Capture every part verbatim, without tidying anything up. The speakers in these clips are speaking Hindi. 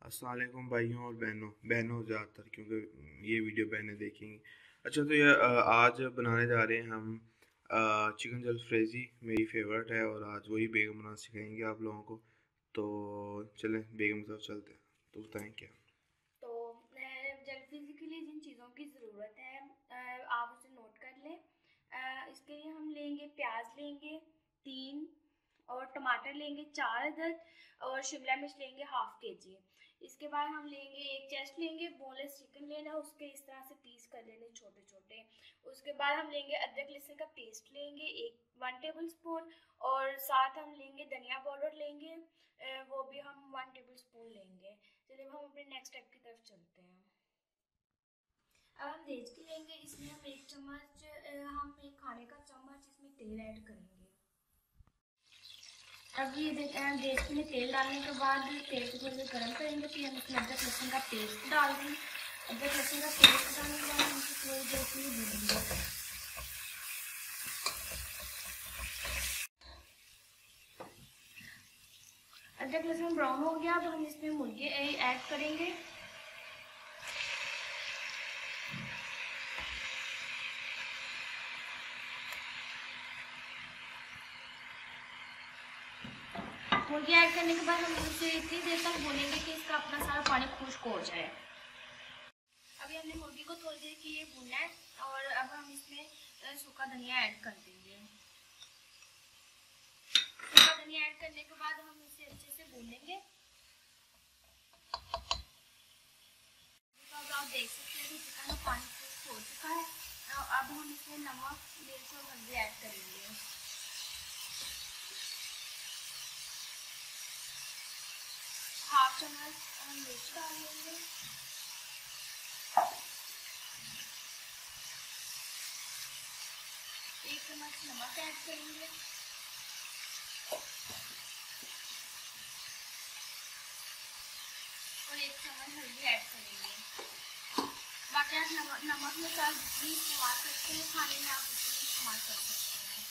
अस्सलाम वालेकुम भाइयों और बहनों बहनों ज़्यादातर, क्योंकि ये वीडियो बहनें देखेंगी। अच्छा, तो ये अ, आज बनाने जा रहे हैं हम चिकन जलफ्रेज़ी। मेरी फेवरेट है और आज वही बेगम बनाना सिखाएंगे आप लोगों को। तो चलें बेगम की तरफ चलते हैं। तो बताएं क्या। तो जलफीज़ी के लिए जिन चीज़ों की ज़रूरत है अ, आप उसे नोट कर लें। अ, इसके लिए हम लेंगे प्याज लेंगे तीन, और टमाटर लेंगे चार अदद, और शिमला मिर्च लेंगे हाफ के जी। इसके बाद हम लेंगे एक चेस्ट लेंगे, बोनलेस चिकन लेना, उसके इस तरह से पीस कर लेने छोटे छोटे। उसके बाद हम लेंगे अदरक लहसुन का पेस्ट लेंगे एक वन टेबल स्पून, और साथ हम लेंगे धनिया पाउडर लेंगे, अ, वो भी हम वन टेबल स्पून लेंगे। चलिए हम अपने नेक्स्ट स्टेप की तरफ चलते हैं। अब हम देचकी लेंगे, इसमें हम एक चम्मच हम एक खाने का चम्मच इसमें तेल ऐड करेंगे। अब ये देचकी में तेल डालने के बाद तेल को थोड़ी देर गर्म करेंगे, फिर हम इसमें अदरक लहसुन का पेस्ट डाल देंगे। अदरक लहसुन का पेस्ट डालने के बाद हम इसे थोड़ी देर के लिए भूनेंगे। अदरक लहसुन ब्राउन हो गया, अब हम इसमें मुर्गे ऐड करेंगे। मुर्गी ऐड करने के बाद हम इसे इतनी देर तक भूनेंगे कि इसका अपना सारा पानी खुश्क हो जाए। अभी हमने मुर्गी को थोड़ी देर के लिए भूनना है, और अब हम इसमें सूखा धनिया ऐड कर देंगे। सूखा धनिया ऐड करने के बाद हम इसे अच्छे से भूनेंगे। तो अब आप देख सकते हैं कि चिकन में पानी खुश्क हो चुका है। अब हम इसमें नमक, मिर्च और हल्दी ऐड करेंगे। हाफ चम्मच हम मिर्च डाल लेंगे, एक चम्मच नमक ऐड करेंगे, और एक चम्मच हल्दी ऐड करेंगे। बाकी आप नमक नमक में चाहे जितनी इस्तेमाल करते हैं खाने में, आप उतनी इस्तेमाल कर सकते हैं।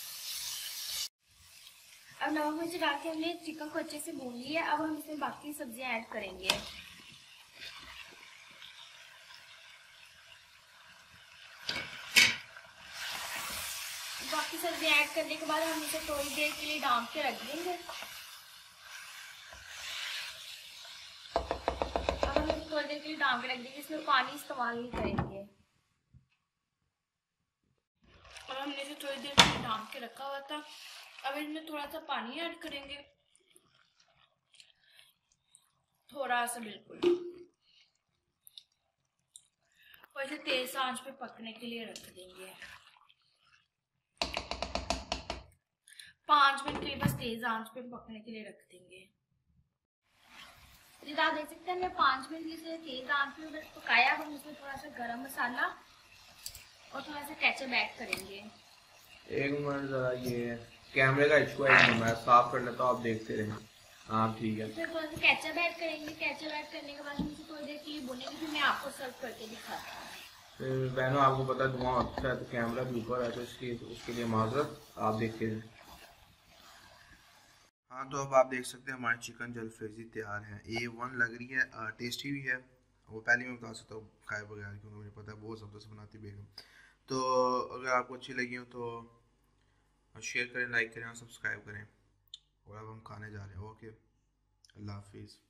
अब नमक मिर्च डाल के हमने चिकन को अच्छे से भून लिया है। अब हम इसमें बाकी सब्जियां ऐड करेंगे। बाकी सब्जियां ऐड करने के बाद हम इसे थोड़ी देर के लिए ढाँप के रख देंगे। अब हम इसे थोड़ी देर के लिए ढाँप के रख देंगे, इसमें पानी इस्तेमाल नहीं करेंगे। अब हमने इसे थोड़ी देर के लिए ढाँप के रखा हुआ था। अब इसमें थोड़ा सा पानी ऐड करेंगे, थोड़ा सा बिल्कुल, और इसे तेज आंच पे पकने के लिए रख देंगे। पाँच मिनट के लिए बस तेज आंच पे पकने के लिए रख देंगे। जैसे आप देख सकते हैं हमने पाँच मिनट के तेज आंच पे बस पकाया। हम इसमें थोड़ा सा गरम मसाला और थोड़ा सा केचप ऐड करेंगे। एक मिनट ज़रा, ये कैमरे का इशू है, मैं साफ कर लेता हूँ, आप देखते रहें। हाँ ठीक है। इसमें थोड़ा सा केचप ऐड करेंगे। केचप ऐड करने के बाद हम इसे थोड़ी देर के लिए भूनेंगे, फिर मैं आपको सर्व करके दिखाता हूँ। फिर बहनों आपको पता है धुआं होता है, तो कैमरा भी ऊपर है, तो इसकी उसके लिए माजरत, आप देखते रहें। हाँ, तो अब आप देख सकते हैं हमारी चिकन जलफ्रेज़ी तैयार है। ए वन लग रही है, टेस्टी भी है। वो पहले मैं बता सकता हूँ खाए बगैर, क्योंकि मुझे पता है बहुत ज़बरदस्त बनाती बेगम। तो अगर आपको अच्छी लगी हो तो शेयर करें, लाइक करें और सब्सक्राइब करें। और अब हम खाने जा रहे हैं। ओके, अल्लाह हाफिज़।